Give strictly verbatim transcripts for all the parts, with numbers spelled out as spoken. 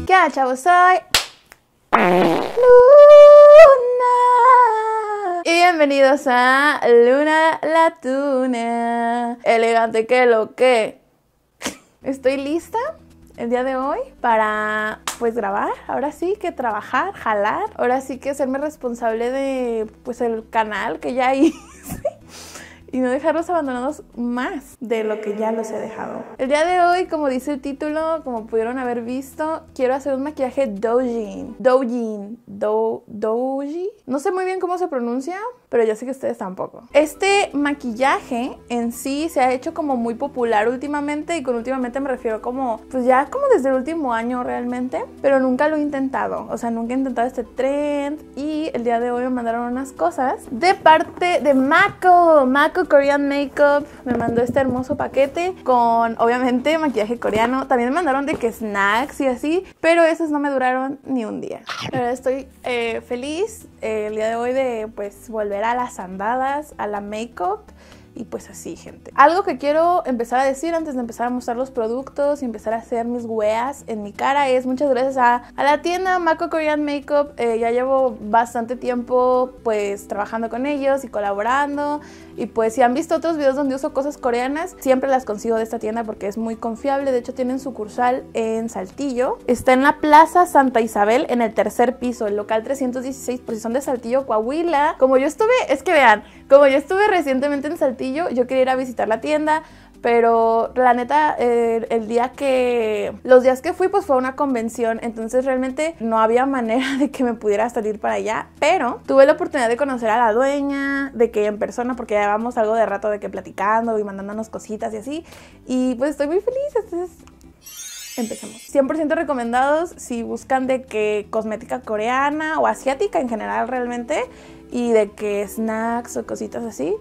¿Qué onda, chavos? Soy Luna. Y bienvenidos a Luna la Tuna. Elegante que lo que. Estoy lista el día de hoy para pues grabar, ahora sí que trabajar, jalar, ahora sí que hacerme responsable de pues el canal que ya hice y no dejarlos abandonados más de lo que ya los he dejado. El día de hoy, como dice el título, como pudieron haber visto, quiero hacer un maquillaje doujin. Doujin. Do, douji. No sé muy bien cómo se pronuncia, pero ya sé que ustedes tampoco. Este maquillaje en sí se ha hecho como muy popular últimamente, y con últimamente me refiero como, pues ya como desde el último año realmente, pero nunca lo he intentado. O sea, nunca he intentado este trend, y el día de hoy me mandaron unas cosas de parte de Mako. Mako Korean Makeup me mandó este hermoso paquete con, obviamente, maquillaje coreano. También me mandaron de que snacks y así, pero esos no me duraron ni un día. Pero estoy eh, feliz eh, el día de hoy de pues volver a las andadas, a la makeup. Y pues así, gente. Algo que quiero empezar a decir antes de empezar a mostrar los productos y empezar a hacer mis weas en mi cara es muchas gracias a, a la tienda Mako Korean Makeup. Eh, ya llevo bastante tiempo pues trabajando con ellos y colaborando. Y pues si han visto otros videos donde uso cosas coreanas, siempre las consigo de esta tienda porque es muy confiable. De hecho tienen sucursal en Saltillo. Está en la Plaza Santa Isabel, en el tercer piso, el local trescientos dieciséis, por si son de Saltillo, Coahuila. Como yo estuve, es que vean, como yo estuve recientemente en Saltillo, yo quería ir a visitar la tienda, pero la neta, eh, el día que... Los días que fui, pues fue una convención, entonces realmente no había manera de que me pudiera salir para allá, pero tuve la oportunidad de conocer a la dueña, de que en persona, porque ya llevamos algo de rato de que platicando y mandándonos cositas y así, y pues estoy muy feliz, entonces... Empecemos. cien por ciento recomendados si buscan de que cosmética coreana o asiática en general realmente, y de que snacks o cositas así.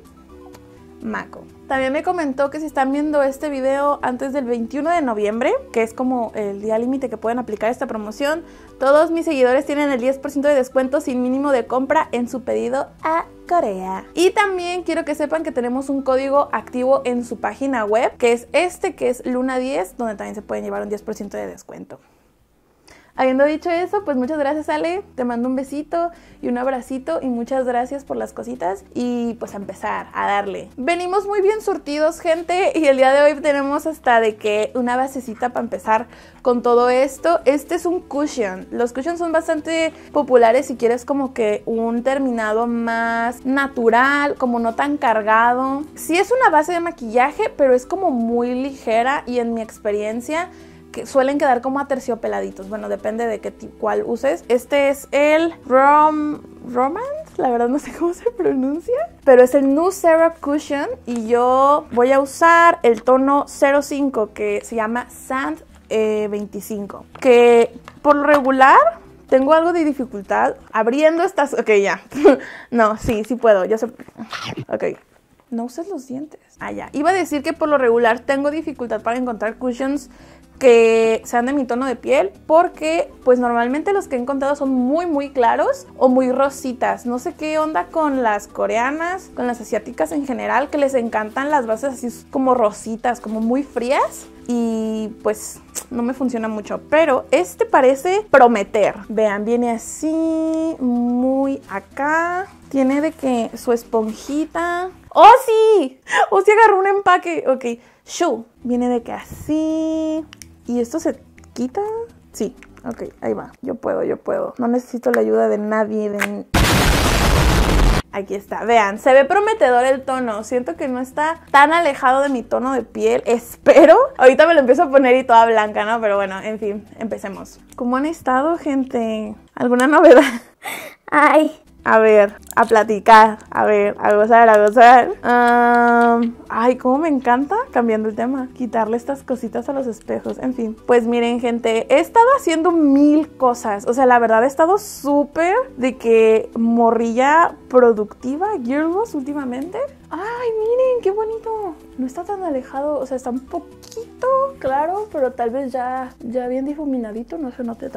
Mako. También me comentó que si están viendo este video antes del veintiuno de noviembre, que es como el día límite que pueden aplicar esta promoción, todos mis seguidores tienen el diez por ciento de descuento sin mínimo de compra en su pedido a Corea. Y también quiero que sepan que tenemos un código activo en su página web, que es este, que es Luna diez, donde también se pueden llevar un diez por ciento de descuento. Habiendo dicho eso, pues muchas gracias, Ale, te mando un besito y un abracito y muchas gracias por las cositas y pues a empezar a darle. Venimos muy bien surtidos, gente, y el día de hoy tenemos hasta de que una basecita para empezar con todo esto. Este es un cushion. Los cushions son bastante populares si quieres como que un terminado más natural, como no tan cargado. Sí es una base de maquillaje, pero es como muy ligera y en mi experiencia... que suelen quedar como aterciopeladitos. Bueno, depende de qué cuál uses. Este es el Rom... Romance, la verdad no sé cómo se pronuncia, pero es el Nude Syrup Cushion y yo voy a usar el tono cero cinco que se llama Sand eh, veinticinco, que por lo regular tengo algo de dificultad abriendo estas... Ok, ya. No, sí, sí puedo, ya sé. Ok. No uses los dientes. Ah, ya. Iba a decir que por lo regular tengo dificultad para encontrar cushions que sean de mi tono de piel, porque pues normalmente los que he encontrado son muy muy claros o muy rositas. No sé qué onda con las coreanas, con las asiáticas en general, que les encantan las bases así como rositas, como muy frías, y pues no me funciona mucho, pero este parece prometer. Vean, viene así, muy acá, tiene de que su esponjita. ¡Oh, sí! ¡Oh, sí agarró un empaque! Ok, Shu, viene de que así. ¿Y esto se quita? Sí, ok, ahí va. Yo puedo, yo puedo. No necesito la ayuda de nadie. De... Aquí está, vean, se ve prometedor el tono. Siento que no está tan alejado de mi tono de piel. Espero. Ahorita me lo empiezo a poner y toda blanca, ¿no? Pero bueno, en fin, empecemos. ¿Cómo han estado, gente? ¿Alguna novedad? Ay... A ver, a platicar, a ver, a gozar, a gozar. Um, ay, cómo me encanta, cambiando el tema, quitarle estas cositas a los espejos. En fin, pues miren, gente, he estado haciendo mil cosas. O sea, la verdad he estado súper de que morrilla productiva, girlboss, últimamente. Ay, miren, qué bonito. No está tan alejado, o sea, está un poquito claro, pero tal vez ya, ya bien difuminadito, no se note tanto.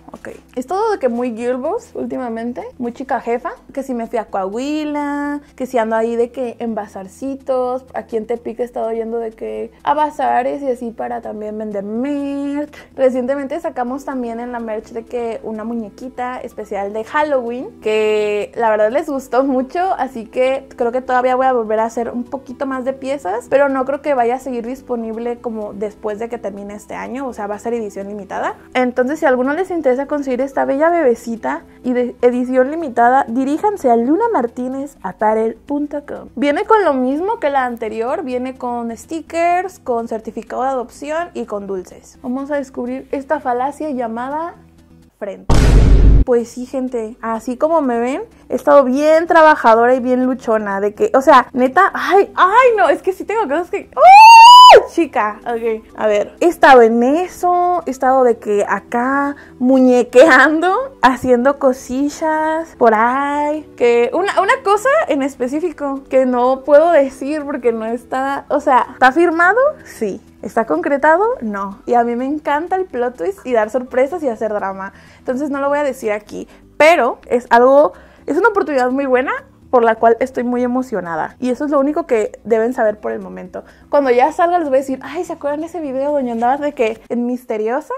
ok. Es todo de que muy girlboss últimamente, muy chica jefa, que si me fui a Coahuila, que si ando ahí de que en bazarcitos, aquí en Tepic he estado yendo de que a bazares y así para también vender merch. Recientemente sacamos también en la merch de que una muñequita especial de Halloween, que la verdad les gustó mucho, así que creo que todavía voy a volver a hacer un poquito más de piezas, pero no creo que vaya a seguir disponible como después de que termine este año, o sea, va a ser edición limitada. Entonces, si a alguno les interesa conseguir esta bella bebecita y de edición limitada, diríjanse a luna martinez apparel punto com. Viene con lo mismo que la anterior, viene con stickers, con certificado de adopción y con dulces. Vamos a descubrir esta falacia llamada frente. Pues sí, gente, así como me ven, he estado bien trabajadora y bien luchona, de que, o sea, neta, ay, ay, no, es que sí tengo cosas que... ¡Oh! Chica, ok, a ver, he estado en eso, he estado de que acá muñequeando, haciendo cosillas por ahí, que una, una cosa en específico que no puedo decir porque no está, o sea, ¿está firmado? Sí. ¿Está concretado? No. Y a mí me encanta el plot twist y dar sorpresas y hacer drama. Entonces no lo voy a decir aquí. Pero es algo, es una oportunidad muy buena por la cual estoy muy emocionada. Y eso es lo único que deben saber por el momento. Cuando ya salga les voy a decir, ay, ¿se acuerdan de ese video donde andabas de que en misteriosa?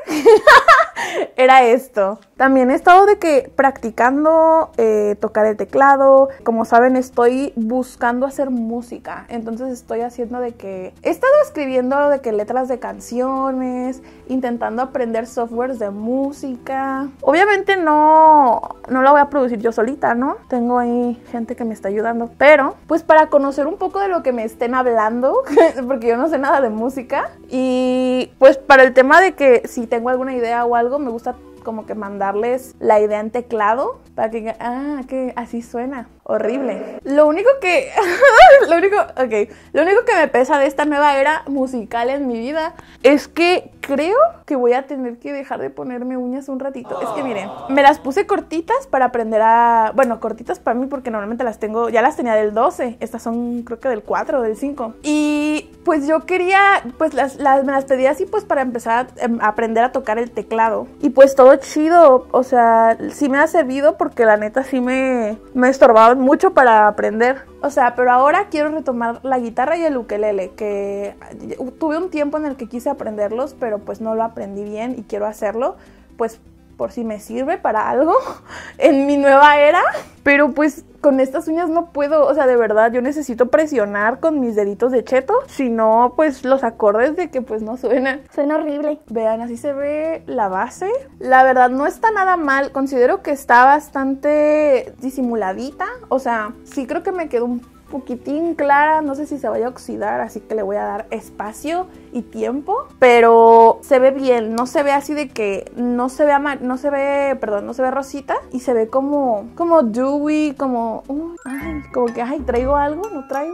Era esto. También he estado de que practicando eh, tocar el teclado. Como saben, estoy buscando hacer música. Entonces estoy haciendo de que... He estado escribiendo de que letras de canciones, intentando aprender softwares de música. Obviamente no, no la voy a producir yo solita, ¿no? Tengo ahí gente que me está ayudando. Pero, pues para conocer un poco de lo que me estén hablando, porque yo no sé nada de música. Y pues para el tema de que si tengo alguna idea o algo, me gusta como que mandarles la idea en teclado para que digan, ah, que así suena. Horrible. Lo único que... lo único... Ok. Lo único que me pesa de esta nueva era musical en mi vida es que creo que voy a tener que dejar de ponerme uñas un ratito. Es que miren, me las puse cortitas para aprender a... Bueno, cortitas para mí porque normalmente las tengo... Ya las tenía del doce. Estas son creo que del cuatro o del cinco. Y pues yo quería... Pues las, las, me las pedí así pues para empezar a, a aprender a tocar el teclado. Y pues todo chido. O sea, sí me ha servido porque la neta sí me, me estorbaba mucho para aprender. O sea, pero ahora quiero retomar la guitarra y el ukelele, que tuve un tiempo en el que quise aprenderlos, pero pues no lo aprendí bien y quiero hacerlo, pues por si me sirve para algo en mi nueva era. Pero pues con estas uñas no puedo, o sea, de verdad, yo necesito presionar con mis deditos de cheto, si no, pues los acordes de que pues no suenan. Suena horrible. Vean, así se ve la base. La verdad no está nada mal, considero que está bastante disimuladita, o sea, sí creo que me quedó un poquitín clara, no sé si se vaya a oxidar, así que le voy a dar espacio y tiempo, pero se ve bien, no se ve así de que no se ve amar, no se ve, perdón, no se ve rosita y se ve como como dewy, como uh, ay, como que ay, traigo algo, no traigo.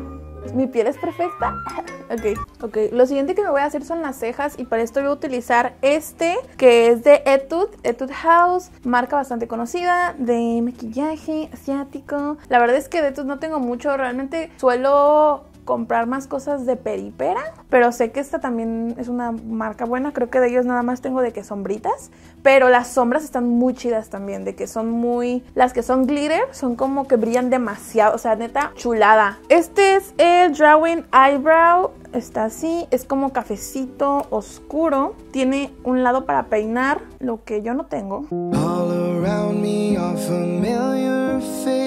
Mi piel es perfecta. Ok, ok. Lo siguiente que me voy a hacer son las cejas y para esto voy a utilizar este que es de Etude, Etude House, marca bastante conocida de maquillaje asiático. La verdad es que de Etude no tengo mucho, realmente suelo comprar más cosas de Peripera, pero sé que esta también es una marca buena. Creo que de ellos nada más tengo de que sombritas, pero las sombras están muy chidas también, de que son muy... Las que son glitter son como que brillan demasiado, o sea, neta, chulada. Este es el Drawing Eyebrow, está así, es como cafecito oscuro, tiene un lado para peinar, lo que yo no tengo. All around me are familiar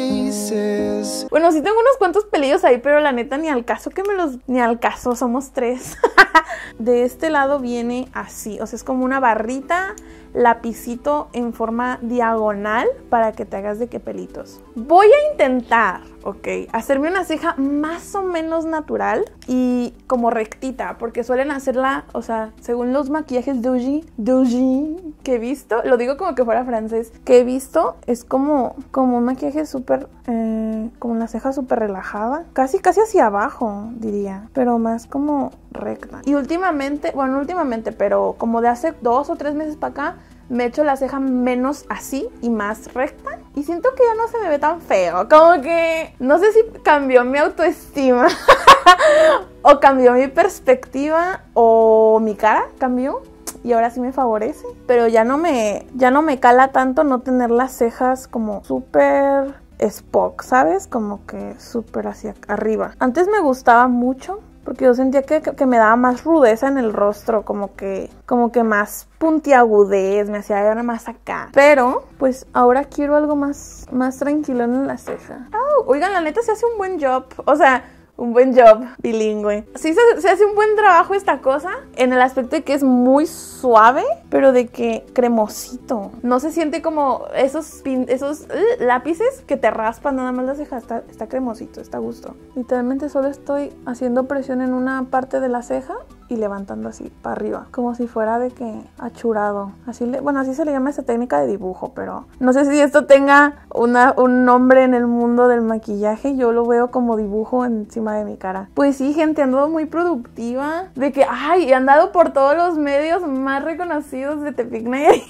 faces. Bueno, sí tengo unos cuantos pelillos ahí, pero la neta ni al caso que me los... Ni al caso, somos tres. De este lado viene así, o sea, es como una barrita, lapicito en forma diagonal para que te hagas de que pelitos. Voy a intentar, ok, hacerme una ceja más o menos natural y como rectita, porque suelen hacerla, o sea, según los maquillajes Doji, Doji que he visto, lo digo como que fuera francés, que he visto, es como, como un maquillaje súper, eh, como una ceja súper relajada, casi, casi hacia abajo, diría, pero más como recta. Y últimamente, bueno, últimamente, pero como de hace dos o tres meses para acá, me he hecho la ceja menos así y más recta. Y siento que ya no se me ve tan feo. Como que no sé si cambió mi autoestima o cambió mi perspectiva o mi cara cambió. y ahora sí me favorece. Pero ya no me, ya no me cala tanto no tener las cejas como súper Spock, ¿sabes? Como que súper hacia arriba. Antes me gustaba mucho porque yo sentía que, que me daba más rudeza en el rostro, como que, como que más puntiagudez, me hacía ver más acá. Pero, pues, ahora quiero algo más, más tranquilo en la ceja. Oh, oigan, la neta se hace un buen job. O sea, un buen job bilingüe. Sí se, se hace un buen trabajo esta cosa en el aspecto de que es muy suave, pero de que cremosito. No se siente como esos, pin, esos uh, lápices que te raspan nada más la ceja. Está, está cremosito, está a gusto. Literalmente solo estoy haciendo presión en una parte de la ceja y levantando así para arriba, como si fuera de que achurado. Así le, bueno, así se le llama esta técnica de dibujo, pero no sé si esto tenga una, un nombre en el mundo del maquillaje. Yo lo veo como dibujo encima de mi cara. Pues sí, gente, ando muy productiva. De que, ay, he andado por todos los medios más reconocidos de Tepic Nayarit.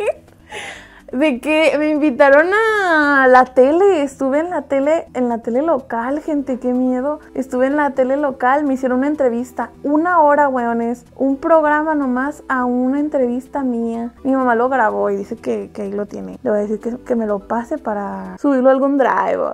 De que me invitaron a la tele, estuve en la tele, en la tele local, gente, qué miedo. Estuve en la tele local, me hicieron una entrevista, una hora, weones, un programa nomás a una entrevista mía. Mi mamá lo grabó y dice que, que ahí lo tiene. Le voy a decir que, que me lo pase para subirlo a algún drive.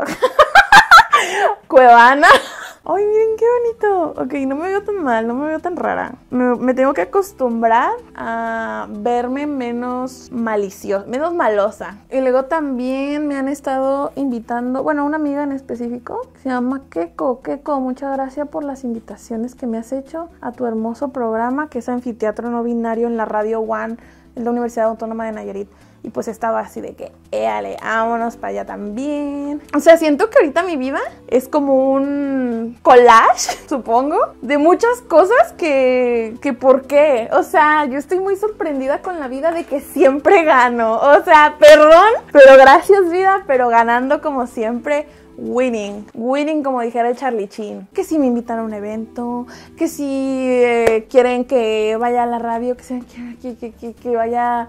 Cuevana. Ay, miren qué bonito. Ok, no me veo tan mal, no me veo tan rara. Me, me tengo que acostumbrar a verme menos maliciosa, menos malosa. Y luego también me han estado invitando, bueno, una amiga en específico, se llama Keko. Keko, muchas gracias por las invitaciones que me has hecho a tu hermoso programa, que es Anfiteatro No Binario en la Radio One, en la Universidad Autónoma de Nayarit. Y pues estaba así de que, éale, vámonos para allá también. O sea, siento que ahorita mi vida es como un collage, supongo, de muchas cosas que, que ¿por qué? O sea, yo estoy muy sorprendida con la vida de que siempre gano. O sea, perdón, pero gracias vida, pero ganando como siempre. Winning, winning como dijera el Charlie Chin. Que si me invitan a un evento, que si eh, quieren que vaya a la radio, que, se, que, que, que, que vaya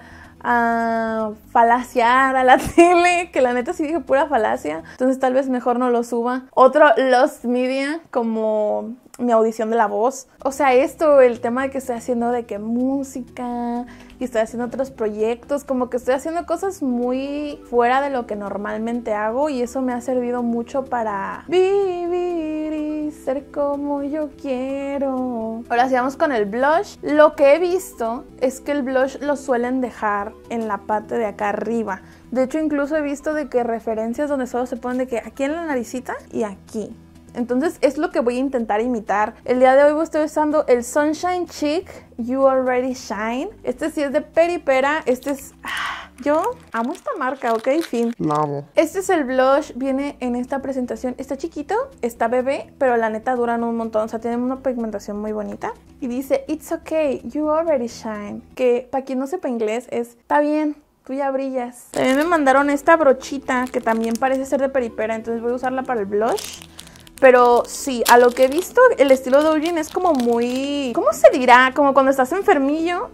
a falaciar a la tele, que la neta sí dije pura falacia, entonces tal vez mejor no lo suba. Otro Lost Media, como mi audición de La Voz. O sea, esto, el tema de que estoy haciendo de que música y estoy haciendo otros proyectos, como que estoy haciendo cosas muy fuera de lo que normalmente hago y eso me ha servido mucho para vivir y ser como yo quiero. Ahora sí vamos con el blush. Lo que he visto es que el blush lo suelen dejar en la parte de acá arriba. De hecho, incluso he visto de que referencias donde solo se ponen de que aquí en la naricita y aquí. Entonces es lo que voy a intentar imitar. El día de hoy estoy usando el Sunshine Cheek You Already Shine. Este sí es de Peripera. Este es... Ah, yo amo esta marca, ok, fin. La amo. Este es el blush. Viene en esta presentación. Está chiquito, está bebé, pero la neta duran un montón. O sea, tiene una pigmentación muy bonita. Y dice, it's okay, you already shine. Que para quien no sepa inglés es, está bien, tú ya brillas. También me mandaron esta brochita que también parece ser de Peripera. Entonces voy a usarla para el blush. Pero sí, a lo que he visto, el estilo Doujin es como muy... ¿Cómo se dirá? Como cuando estás enfermillo.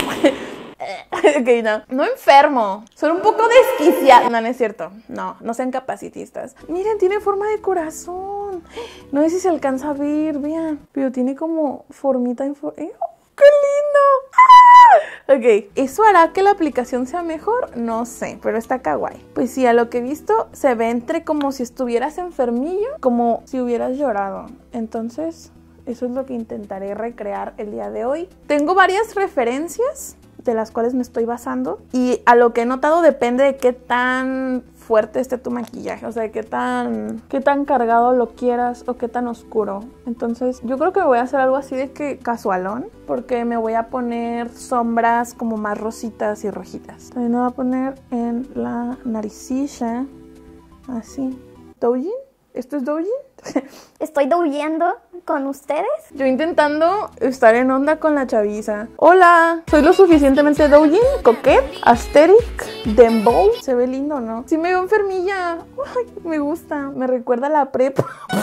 Ok, no. No enfermo. Son un poco desquiciados. No, no es cierto. No, no sean capacitistas. Miren, tiene forma de corazón. No sé si se alcanza a ver, vean. Pero tiene como formita... En for... ¿Eh? ¡Qué lindo! ¡Ah! Ok, ¿eso hará que la aplicación sea mejor? No sé, pero está kawaii. Pues sí, a lo que he visto, se ve entre como si estuvieras enfermillo, como si hubieras llorado. Entonces, eso es lo que intentaré recrear el día de hoy. Tengo varias referencias de las cuales me estoy basando. Y a lo que he notado depende de qué tan fuerte esté tu maquillaje, o sea, de qué tan, qué tan cargado lo quieras o qué tan oscuro. Entonces yo creo que me voy a hacer algo así de que casualón, porque me voy a poner sombras como más rositas y rojitas. También me voy a poner en la naricilla, así. ¿Doujin? ¿Esto es Doujin? Estoy douyendo con ustedes. Yo intentando estar en onda con la chaviza. Hola, soy lo suficientemente Doujin, coquette, aesthetic, dembow. Se ve lindo, ¿no? Sí me veo enfermilla. Ay, me gusta, me recuerda a la prepa.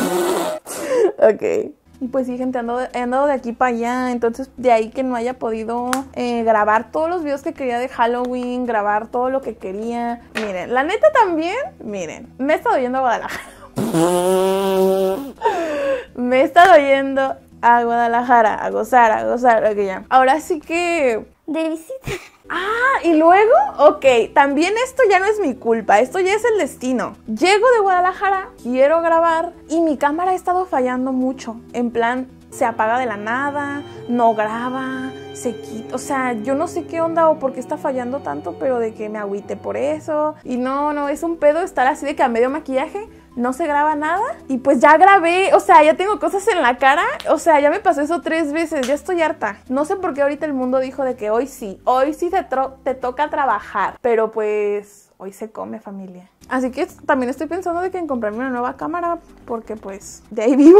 Ok. Y pues sí, gente, ando, he andado de aquí para allá. Entonces de ahí que no haya podido eh, grabar todos los videos que quería de Halloween, grabar todo lo que quería. Miren, la neta también, miren, me he estado yendo a Guadalajara. Me he estado yendo a Guadalajara, a gozar, a gozar, ok, ya. Ahora sí que... De visita. Ah, y luego, ok, también esto ya no es mi culpa, esto ya es el destino. Llego de Guadalajara, quiero grabar y mi cámara ha estado fallando mucho. En plan, se apaga de la nada, no graba, se quita. O sea, yo no sé qué onda o por qué está fallando tanto, pero de que me agüite por eso. Y no, no, es un pedo estar así de que a medio maquillaje no se graba nada. Y pues ya grabé, o sea, ya tengo cosas en la cara. O sea, ya me pasó eso tres veces, ya estoy harta. No sé por qué ahorita el mundo dijo de que hoy sí, hoy sí te, te toca trabajar. Pero pues hoy se come, familia. Así que también estoy pensando de que en comprarme una nueva cámara, porque pues de ahí vivo.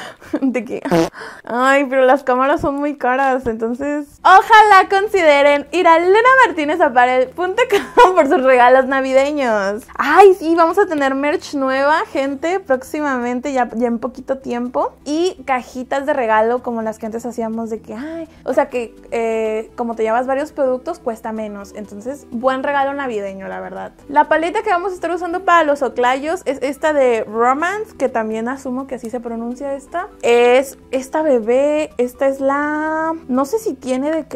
De que, ay, pero las cámaras son muy caras, entonces ojalá consideren ir a luna martinez apparel punto com por sus regalos navideños. Ay, sí, vamos a tener merch nueva, gente, próximamente, ya, ya en poquito tiempo. Y cajitas de regalo como las que antes hacíamos de que, ay, o sea que eh, como te llevas varios productos, cuesta menos. Entonces, buen regalo navideño, la verdad. La paleta que vamos a estar usando para los oclayos es esta de Romance, que también asumo que así se pronuncia. Esta es esta bebé, esta es la... No sé si tiene de que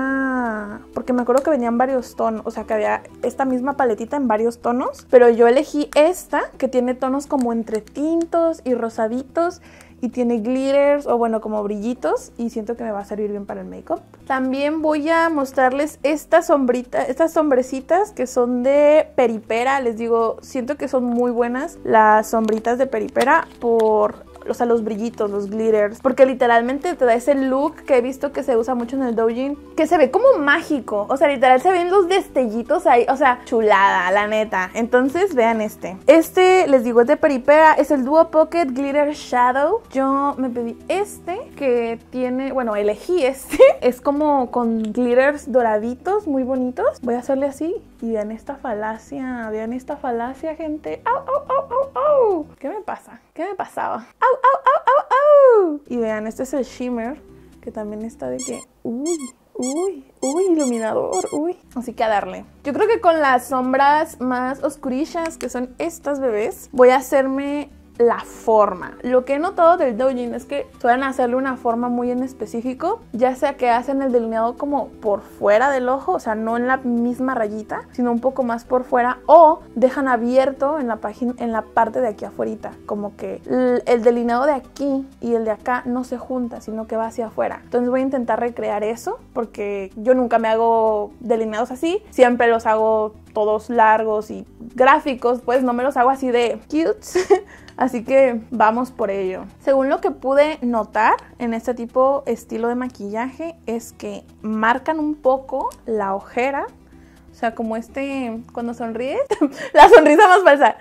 una... Porque me acuerdo que venían varios tonos, o sea que había esta misma paletita en varios tonos. Pero yo elegí esta, que tiene tonos como entre tintos y rosaditos. Y tiene glitters o bueno como brillitos y siento que me va a servir bien para el make-up. También voy a mostrarles estas sombritas, estas sombrecitas que son de Peripera. Les digo, siento que son muy buenas las sombritas de Peripera por... O sea, los brillitos, los glitters. Porque literalmente te da ese look que he visto que se usa mucho en el doujin, que se ve como mágico. O sea, literal se ven los destellitos ahí. O sea, chulada, la neta. Entonces, vean este. Este, les digo, es de Peripera. Es el Duo Pocket Glitter Shadow. Yo me pedí este, que tiene... Bueno, elegí este. Es como con glitters doraditos, muy bonitos. Voy a hacerle así. Y vean esta falacia. Vean esta falacia, gente. ¡Au, au, au, au, au! ¿Qué me pasa? ¿Qué me pasaba? ¡Au, au, au, au, au! Y vean, este es el shimmer, que también está de que... ¡Uy! ¡Uy! ¡Uy! Iluminador. ¡Uy! Así que a darle. Yo creo que con las sombras más oscurillas, que son estas bebés, voy a hacerme... la forma. Lo que he notado del doujin es que suelen hacerle una forma muy en específico, ya sea que hacen el delineado como por fuera del ojo, o sea, no en la misma rayita, sino un poco más por fuera, o dejan abierto en la página, en la parte de aquí afuera, como que el, el delineado de aquí y el de acá no se junta, sino que va hacia afuera. Entonces voy a intentar recrear eso, porque yo nunca me hago delineados así, siempre los hago todos largos y gráficos, pues no me los hago así de cute. Así que vamos por ello. Según lo que pude notar en este tipo estilo de maquillaje es que marcan un poco la ojera. O sea, como este, cuando sonríes, la sonrisa más falsa.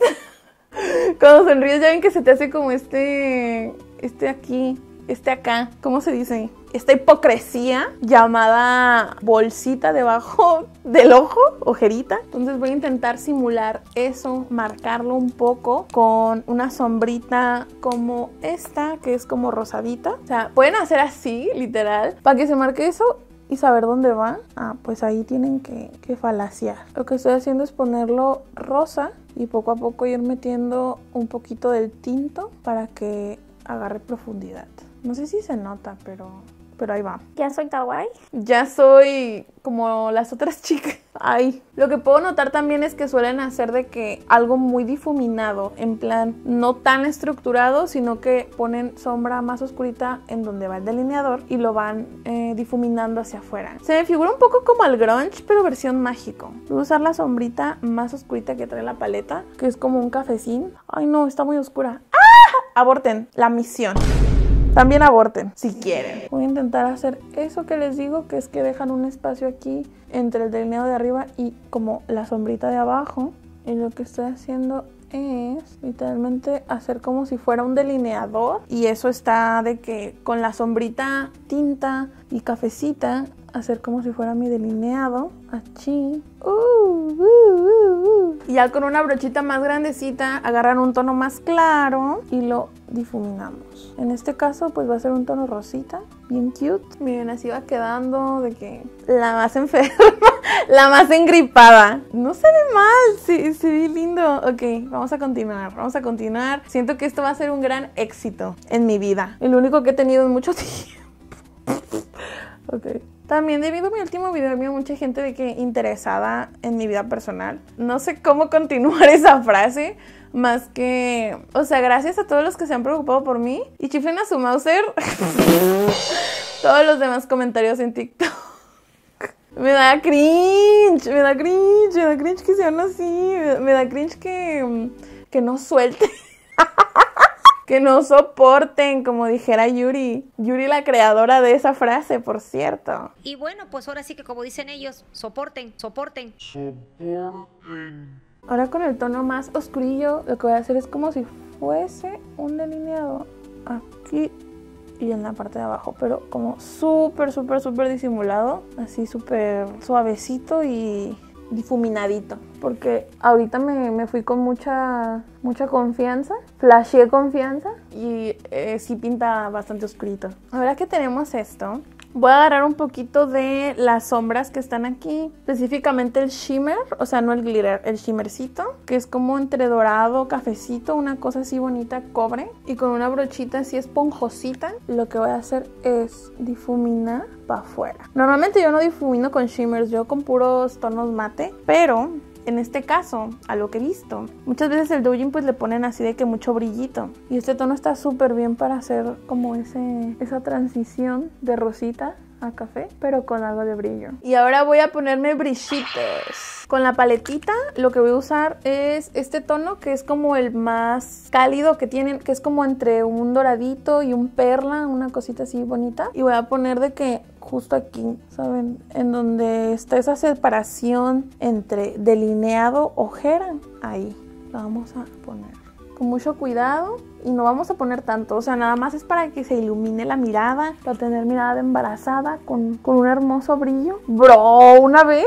Cuando sonríes ya ven que se te hace como este, este aquí, este acá, ¿cómo se dice? Esta hipocresía llamada bolsita debajo del ojo, ojerita. Entonces voy a intentar simular eso, marcarlo un poco con una sombrita como esta, que es como rosadita. O sea, pueden hacer así, literal, para que se marque eso y saber dónde va. Ah, pues ahí tienen que, que falaciar. Lo que estoy haciendo es ponerlo rosa y poco a poco ir metiendo un poquito del tinto para que agarre profundidad. No sé si se nota, pero... Pero ahí va. ¿Ya soy kawaii? Ya soy como las otras chicas. Ay, lo que puedo notar también es que suelen hacer de que algo muy difuminado, en plan no tan estructurado, sino que ponen sombra más oscurita en donde va el delineador y lo van eh, difuminando hacia afuera. Se me figura un poco como el grunge, pero versión mágico. Voy a usar la sombrita más oscurita que trae la paleta, que es como un cafecín. Ay no, está muy oscura. ¡Ah! Aborten la misión. También aborten, si quieren. Voy a intentar hacer eso que les digo, que es que dejan un espacio aquí entre el delineado de arriba y como la sombrita de abajo. Y lo que estoy haciendo es literalmente hacer como si fuera un delineador. Y eso está de que con la sombrita tinta y cafecita, hacer como si fuera mi delineado. Así. Uh, uh, uh, uh. Y ya con una brochita más grandecita, agarran un tono más claro y lo difuminamos. En este caso pues va a ser un tono rosita, bien cute. Miren, así va quedando de que la más enferma, la más engripada. No se ve mal, sí, se ve lindo. Ok, vamos a continuar, vamos a continuar. Siento que esto va a ser un gran éxito en mi vida. El único que he tenido en mucho tiempo. Ok. También debido a mi último video había mucha gente de que interesada en mi vida personal. No sé cómo continuar esa frase, más que, o sea, gracias a todos los que se han preocupado por mí y chiflen a su Mauser todos los demás comentarios en TikTok. Me da cringe, me da cringe, me da cringe que sean así, me, me da cringe que, que no suelten. Que no soporten, como dijera Yuri. Yuri, la creadora de esa frase, por cierto. Y bueno, pues ahora sí que como dicen ellos, soporten, soporten. Soporten. Ahora con el tono más oscurillo, lo que voy a hacer es como si fuese un delineado aquí y en la parte de abajo, pero como súper, súper, súper disimulado, así súper suavecito y difuminadito, porque ahorita me, me fui con mucha mucha confianza, flasheé confianza y eh, sí pinta bastante oscurito. Ahora que tenemos esto, voy a agarrar un poquito de las sombras que están aquí, específicamente el shimmer, o sea, no el glitter, el shimmercito, que es como entre dorado, cafecito, una cosa así bonita, cobre, y con una brochita así esponjosita, lo que voy a hacer es difuminar para afuera. Normalmente yo no difumino con shimmers, yo con puros tonos mate, pero en este caso, a lo que he visto, muchas veces el doujin pues le ponen así de que mucho brillito. Y este tono está súper bien para hacer como ese, esa transición de rosita a café, pero con algo de brillo. Y ahora voy a ponerme brillitos. Con la paletita lo que voy a usar es este tono que es como el más cálido que tienen, que es como entre un doradito y un perla, una cosita así bonita. Y voy a poner de que justo aquí, ¿saben? En donde está esa separación entre delineado, ojera, ahí la vamos a poner con mucho cuidado y no vamos a poner tanto, o sea, nada más es para que se ilumine la mirada, para tener mirada de embarazada con, con un hermoso brillo. Bro, una vez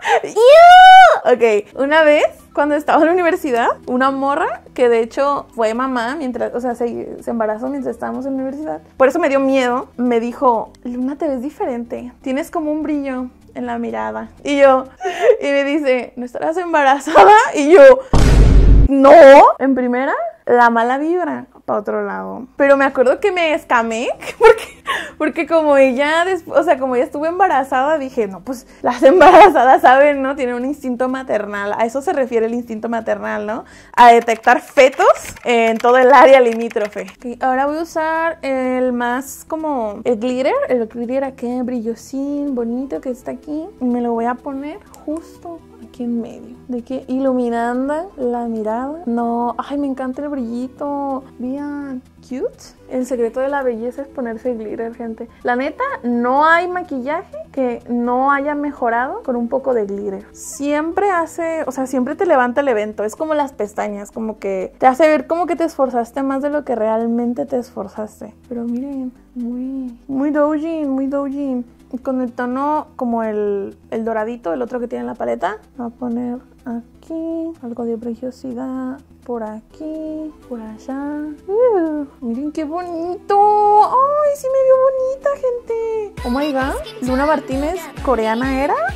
yeah. Ok, una vez cuando estaba en la universidad, una morra que de hecho fue mamá mientras, o sea, se, se embarazó mientras estábamos en la universidad, por eso me dio miedo, me dijo, Luna, te ves diferente, tienes como un brillo en la mirada. Y yo, y me dice, ¿no estarás embarazada? Y yo, no, en primera, la mala vibra para otro lado. Pero me acuerdo que me escamé porque, porque como ella, después, o sea, como ella estuvo embarazada, dije, no, pues las embarazadas saben, ¿no? Tienen un instinto maternal. A eso se refiere el instinto maternal, ¿no? A detectar fetos en todo el área limítrofe. Okay, ahora voy a usar el más como el glitter, el glitter aquí brillosín, bonito que está aquí. Y me lo voy a poner justo aquí en medio, de que iluminando la mirada. No, ay, me encanta el brillito, bien cute. El secreto de la belleza es ponerse glitter, gente. La neta, no hay maquillaje que no haya mejorado con un poco de glitter. Siempre hace, o sea, siempre te levanta el evento. Es como las pestañas, como que te hace ver como que te esforzaste más de lo que realmente te esforzaste. Pero miren, muy, muy doujin, muy doujin. Y con el tono como el, el doradito, el otro que tiene en la paleta, voy a poner aquí algo de brillosidad, por aquí, por allá. Uh, miren qué bonito. Ay, sí me veo bonita, gente. Oh my god, Luna Martínez, coreana era.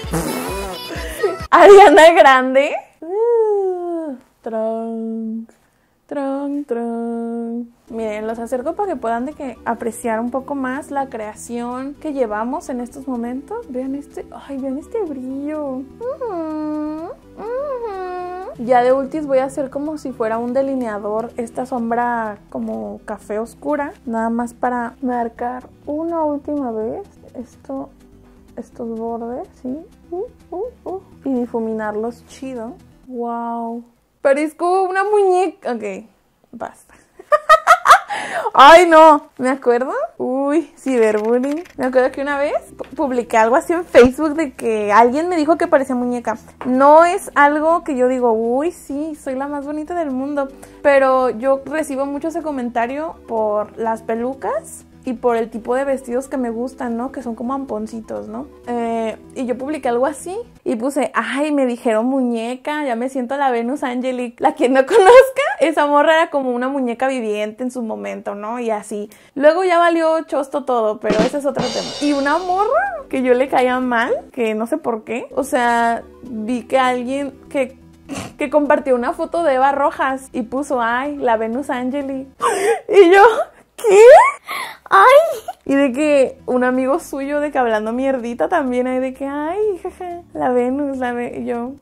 Ariana Grande. Uh, trunk, trunk, trunk. Miren, los acerco para que puedan de que apreciar un poco más la creación que llevamos en estos momentos. Vean este, ay, vean este brillo. Uh-huh, uh-huh. Ya de ultis voy a hacer como si fuera un delineador, esta sombra como café oscura, nada más para marcar una última vez esto, estos bordes, ¿sí? Uh, uh, uh. Y difuminarlos chido. Wow. Parezco una muñeca. Ok, basta. Ay, no, ¿me acuerdo? Uy, ciberbullying. Me acuerdo que una vez publiqué algo así en Facebook de que alguien me dijo que parecía muñeca. No es algo que yo digo, uy, sí, soy la más bonita del mundo. Pero yo recibo mucho ese comentario por las pelucas y por el tipo de vestidos que me gustan, ¿no? Que son como amponcitos, ¿no? Eh, y yo publiqué algo así y puse, ay, me dijeron muñeca, ya me siento la Venus Angelic. La quien no conozca esa morra era como una muñeca viviente en su momento, ¿no? Y así. Luego ya valió chosto todo, pero ese es otro tema. Y una morra que yo le caía mal, que no sé por qué. O sea, vi que alguien que, que compartió una foto de Eva Rojas y puso, ay, la Venus Angeli. Y yo, ¿qué? ¡Ay! Y de que un amigo suyo de que hablando mierdita también hay de que, ay, jaja, la Venus, la Venus. Y yo,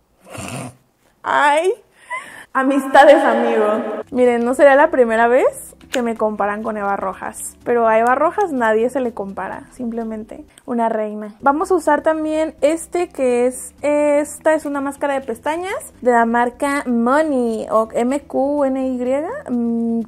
ay, amistades, amigo. Miren, no será la primera vez que me comparan con Eva Rojas, pero a Eva Rojas nadie se le compara, simplemente una reina. Vamos a usar también este que es, esta es una máscara de pestañas de la marca Money o M Q N Y.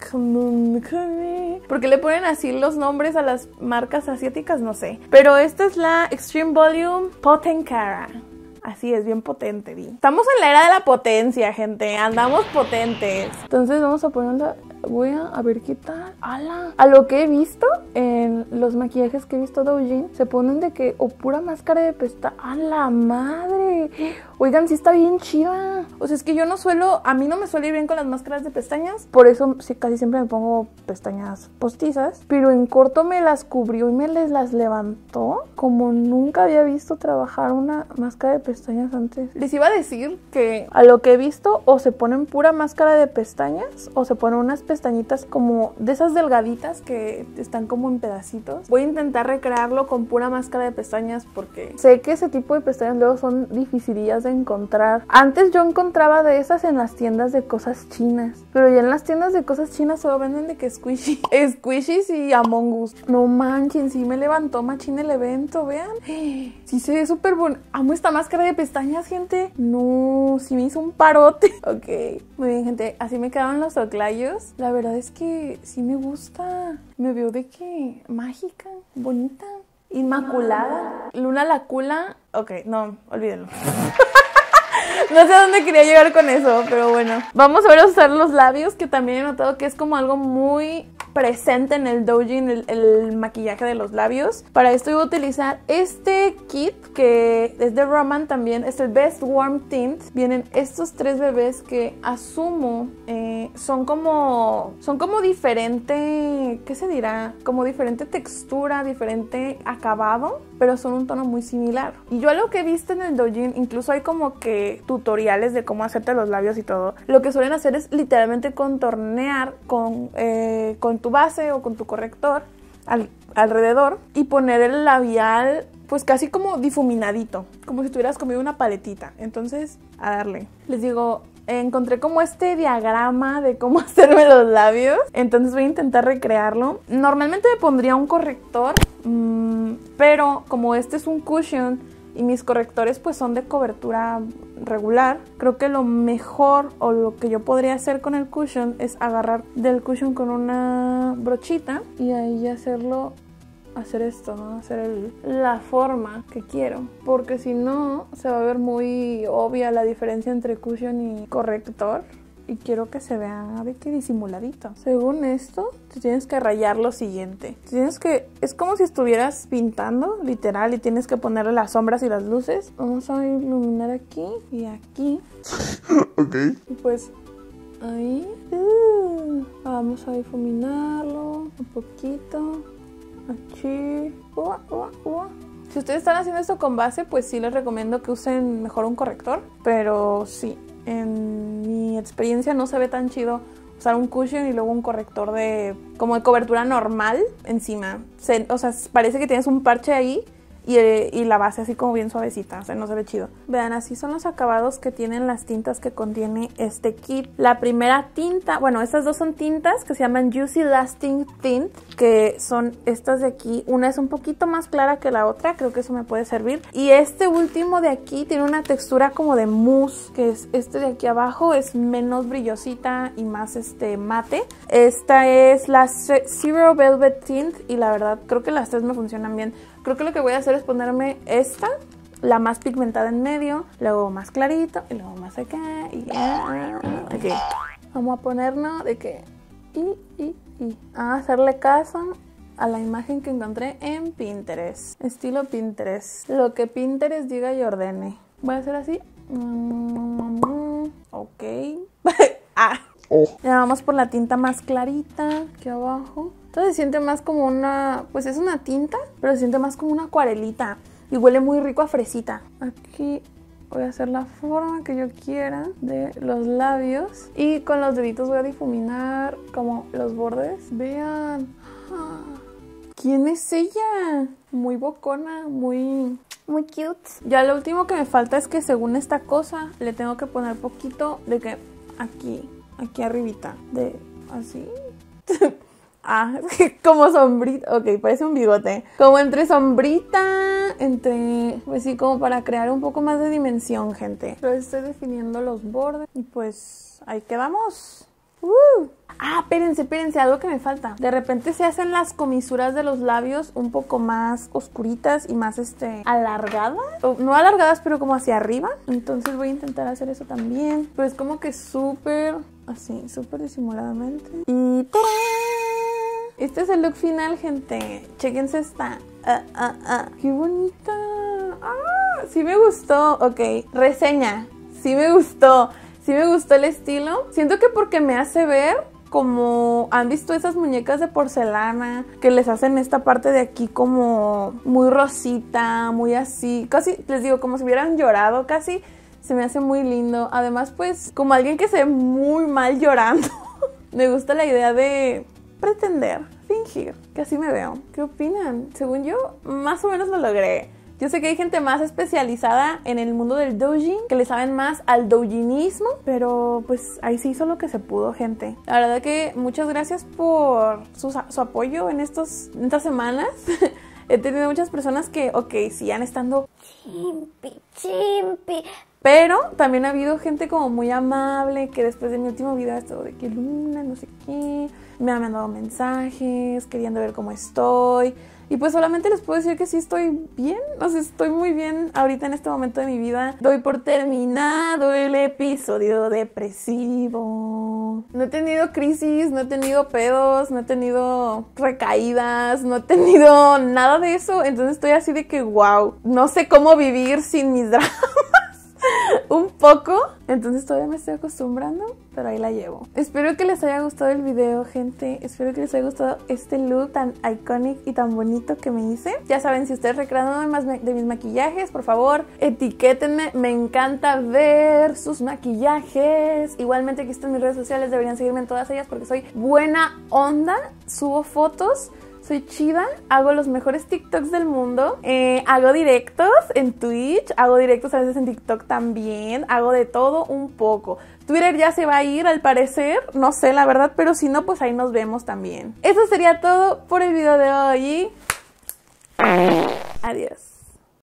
¿Por qué le ponen así los nombres a las marcas asiáticas? No sé. Pero esta es la Extreme Volume Potencara. Así es, bien potente, vi. Estamos en la era de la potencia, gente. Andamos potentes. Entonces vamos a ponerla. Voy a, a ver qué tal. ¡Hala! A lo que he visto en los maquillajes que he visto de Doujin, se ponen de que o pura máscara de pestañas. ¡A la madre! Oigan, sí está bien chida. O sea, es que yo no suelo, a mí no me suele ir bien con las máscaras de pestañas. Por eso sí, casi siempre me pongo pestañas postizas. Pero en corto me las cubrió y me les las levantó. Como nunca había visto trabajar una máscara de pestañas antes. Les iba a decir que a lo que he visto, o se ponen pura máscara de pestañas, o se ponen unas pestañitas como de esas delgaditas que están como en pedacitos. Voy a intentar recrearlo con pura máscara de pestañas porque sé que ese tipo de pestañas luego son dificilillas de encontrar. Antes yo encontraba de esas en las tiendas de cosas chinas, pero ya en las tiendas de cosas chinas solo venden de que squishy, squishies y Among Us. No manchen, sí me levantó machín el evento, vean. Sí se ve súper bonito. Amo esta máscara de pestañas, gente. No, sí me hizo un parote. Ok, muy bien, gente. Así me quedaron los oclayos. La verdad es que sí me gusta. Me veo de que mágica, bonita, inmaculada. Luna la cula. Ok, no, olvídenlo. No sé a dónde quería llegar con eso, pero bueno. Vamos a ver a usar los labios, que también he notado que es como algo muy presente en el Doujin, el, el maquillaje de los labios. Para esto voy a utilizar este kit que es de Roman también, es el Best Warm Tint. Vienen estos tres bebés que asumo eh, son como son como diferente, ¿qué se dirá? Como diferente textura, diferente acabado, pero son un tono muy similar. Y yo algo que he visto en el Doujin, incluso hay como que tutoriales de cómo hacerte los labios y todo. Lo que suelen hacer es literalmente contornear con, eh, con tu base o con tu corrector al, alrededor y poner el labial pues casi como difuminadito, como si tuvieras comido una paletita. Entonces, a darle. Les digo, encontré como este diagrama de cómo hacerme los labios, entonces voy a intentar recrearlo. Normalmente me pondría un corrector, mmm, pero como este es un cushion y mis correctores pues son de cobertura regular, creo que lo mejor o lo que yo podría hacer con el cushion es agarrar del cushion con una brochita y ahí hacerlo, hacer esto, ¿no? Hacer el, la forma que quiero, porque si no se va a ver muy obvia la diferencia entre cushion y corrector. Y quiero que se vea, a ver qué disimuladito. Según esto, te tienes que rayar lo siguiente. Tienes que, es como si estuvieras pintando, literal, y tienes que ponerle las sombras y las luces. Vamos a iluminar aquí y aquí. Ok. Y pues, ahí. Uh, vamos a difuminarlo un poquito. Aquí. Ua, ua, ua. Si ustedes están haciendo esto con base, pues sí les recomiendo que usen mejor un corrector. Pero sí, en mi experiencia no se ve tan chido usar un cushion y luego un corrector de como de cobertura normal encima. Se, o sea, parece que tienes un parche ahí y, y la base así como bien suavecita, o sea, no se ve chido. Vean, así son los acabados que tienen las tintas que contiene este kit. La primera tinta, bueno, estas dos son tintas que se llaman Juicy Lasting Tint, que son estas de aquí. Una es un poquito más clara que la otra, creo que eso me puede servir. Y este último de aquí tiene una textura como de mousse, que es este de aquí abajo, es menos brillosita y más este mate. Esta es la Zero Velvet Tint y la verdad creo que las tres me funcionan bien. Creo que lo que voy a hacer es ponerme esta, la más pigmentada en medio, luego más clarito y luego más acá y okay. Vamos a ponernos de que y, y, y a hacerle caso a la imagen que encontré en Pinterest, estilo Pinterest, lo que Pinterest diga y ordene. Voy a hacer así. Ok. Ah. Oh. Ya vamos por la tinta más clarita aquí abajo. Entonces se siente más como una, pues es una tinta, pero se siente más como una acuarelita. Y huele muy rico a fresita. Aquí voy a hacer la forma que yo quiera de los labios. Y con los deditos voy a difuminar como los bordes. Vean. Ah, ¿quién es ella? Muy bocona, muy... Muy cute. Ya lo último que me falta es que según esta cosa le tengo que poner poquito de que aquí, aquí arribita. De así. Ah, como sombrita. Ok, parece un bigote. Como entre sombrita, entre... Pues sí, como para crear un poco más de dimensión, gente. Pero estoy definiendo los bordes. Y pues ahí quedamos. Uh. Ah, espérense, espérense, algo que me falta. De repente se hacen las comisuras de los labios un poco más oscuritas y más, este, alargadas. O, no alargadas, pero como hacia arriba. Entonces voy a intentar hacer eso también. Pero es como que súper, así, súper disimuladamente. Y ¡tarán! Este es el look final, gente. Chéquense esta. Ah, ah, ah. ¡Qué bonita! Ah, sí me gustó. Ok, reseña. Sí me gustó. Sí me gustó el estilo. Siento que porque me hace ver como... ¿Han visto esas muñecas de porcelana? Que les hacen esta parte de aquí como muy rosita, muy así. Casi, les digo, como si hubieran llorado casi. Se me hace muy lindo. Además, pues, como alguien que se ve muy mal llorando. Me gusta la idea de pretender, fingir, que así me veo. ¿Qué opinan? Según yo, más o menos lo logré. Yo sé que hay gente más especializada en el mundo del doujin, que le saben más al doujinismo, pero pues ahí se hizo lo que se pudo, gente. La verdad que muchas gracias por su, su apoyo en, estos, en estas semanas. He tenido muchas personas que, ok, sigan estando Chimpi, chimpi. pero también ha habido gente como muy amable que después de mi último video estuvo de que Luna, no sé qué, me han mandado mensajes queriendo ver cómo estoy. Y pues solamente les puedo decir que sí estoy bien, o sea, estoy muy bien ahorita en este momento de mi vida. Doy por terminado el episodio depresivo. No he tenido crisis, no he tenido pedos, no he tenido recaídas, no he tenido nada de eso. Entonces estoy así de que wow, no sé cómo vivir sin mis dramas. Un poco, entonces todavía me estoy acostumbrando, pero ahí la llevo. Espero que les haya gustado el video, gente. Espero que les haya gustado este look tan icónico y tan bonito que me hice. Ya saben, si ustedes recrean más de mis maquillajes, por favor, etiquétenme. Me encanta ver sus maquillajes. Igualmente aquí están mis redes sociales, deberían seguirme en todas ellas porque soy buena onda, subo fotos. Soy chida, hago los mejores TikToks del mundo, eh, hago directos en Twitch, hago directos a veces en TikTok también, hago de todo un poco. Twitter ya se va a ir al parecer, no sé la verdad, pero si no, pues ahí nos vemos también. Eso sería todo por el video de hoy. Adiós.